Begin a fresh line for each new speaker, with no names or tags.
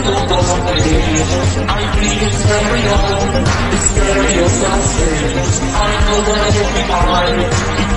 I think it's very old, it's very exhausting. I know that you'll be mine.